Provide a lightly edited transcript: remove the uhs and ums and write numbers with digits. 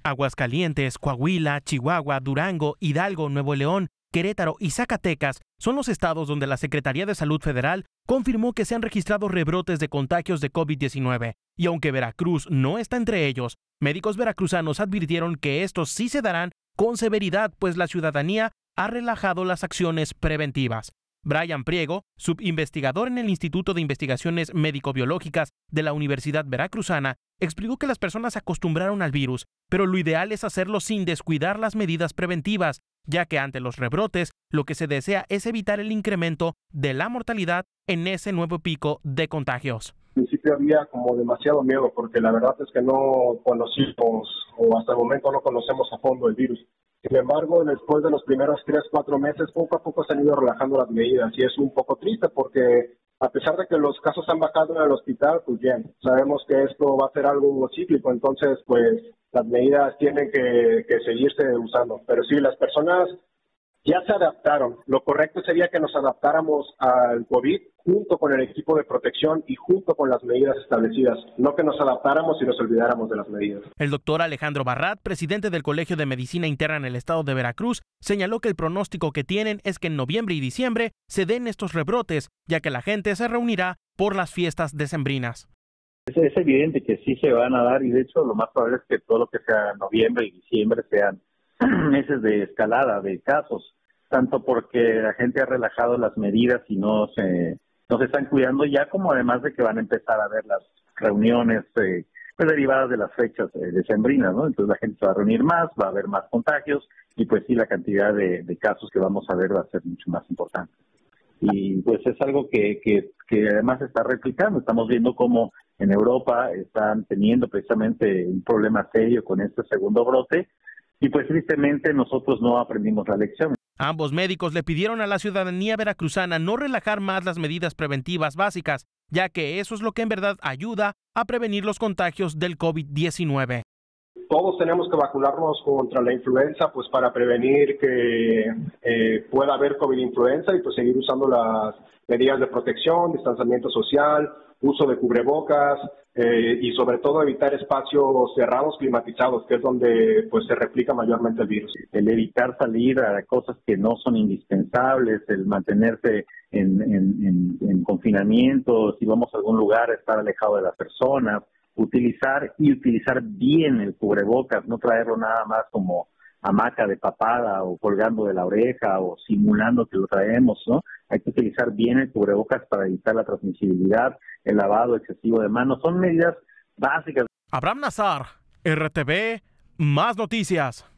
Aguascalientes, Coahuila, Chihuahua, Durango, Hidalgo, Nuevo León, Querétaro y Zacatecas son los estados donde la Secretaría de Salud Federal confirmó que se han registrado rebrotes de contagios de COVID-19. Y aunque Veracruz no está entre ellos, médicos veracruzanos advirtieron que estos sí se darán con severidad, pues la ciudadanía ha relajado las acciones preventivas. Brian Priego, subinvestigador en el Instituto de Investigaciones Médico-Biológicas de la Universidad Veracruzana, explicó que las personas se acostumbraron al virus, pero lo ideal es hacerlo sin descuidar las medidas preventivas, ya que ante los rebrotes lo que se desea es evitar el incremento de la mortalidad en ese nuevo pico de contagios. Al principio había como demasiado miedo porque la verdad es que no conocimos o hasta el momento no conocemos a fondo el virus. Sin embargo, después de los primeros 3-4 meses, poco a poco se han ido relajando las medidas y es un poco triste porque a pesar de que los casos han bajado en el hospital, pues bien, sabemos que esto va a ser algo cíclico, entonces pues las medidas tienen que seguirse usando. Pero sí, las personas ya se adaptaron. Lo correcto sería que nos adaptáramos al COVID junto con el equipo de protección y junto con las medidas establecidas, no que nos adaptáramos y nos olvidáramos de las medidas. El doctor Alejandro Barrat, presidente del Colegio de Medicina Interna en el estado de Veracruz, señaló que el pronóstico que tienen es que en noviembre y diciembre se den estos rebrotes, ya que la gente se reunirá por las fiestas decembrinas. Es evidente que sí se van a dar y de hecho lo más probable es que todo lo que sea noviembre y diciembre sean meses de escalada de casos, tanto porque la gente ha relajado las medidas y no se están cuidando ya, como además de que van a empezar a ver las reuniones pues derivadas de las fechas decembrinas, ¿no? Entonces la gente se va a reunir más, va a haber más contagios y pues sí, la cantidad de casos que vamos a ver va a ser mucho más importante. Y pues es algo que además se está replicando. Estamos viendo cómo en Europa están teniendo precisamente un problema serio con este segundo brote y pues tristemente nosotros no aprendimos la lección. Ambos médicos le pidieron a la ciudadanía veracruzana no relajar más las medidas preventivas básicas, ya que eso es lo que en verdad ayuda a prevenir los contagios del COVID-19. Todos tenemos que vacunarnos contra la influenza, pues para prevenir que pueda haber COVID-influenza y pues seguir usando las medidas de protección, distanciamiento social, uso de cubrebocas y sobre todo evitar espacios cerrados climatizados, que es donde pues se replica mayormente el virus. El evitar salir a cosas que no son indispensables, el mantenerse en confinamiento, si vamos a algún lugar, estar alejado de las personas, utilizar bien el cubrebocas, no traerlo nada más como hamaca de papada o colgando de la oreja o simulando que lo traemos, ¿no? Hay que utilizar bien el cubrebocas para evitar la transmisibilidad, el lavado excesivo de manos, son medidas básicas. Abraham Nazar, RTV, más noticias.